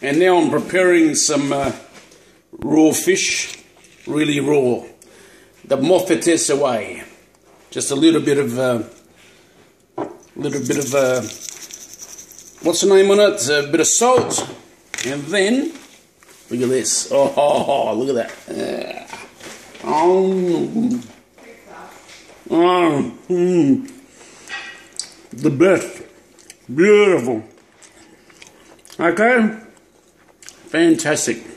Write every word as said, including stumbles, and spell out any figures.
And now I'm preparing some uh, raw fish, really raw. The moffettes away. Just a little bit of, a uh, little bit of, uh, what's the name on it? A bit of salt. And then, look at this. Oh, oh, oh look at that. Uh, oh, oh mm, the best. Beautiful. Okay. Fantastic.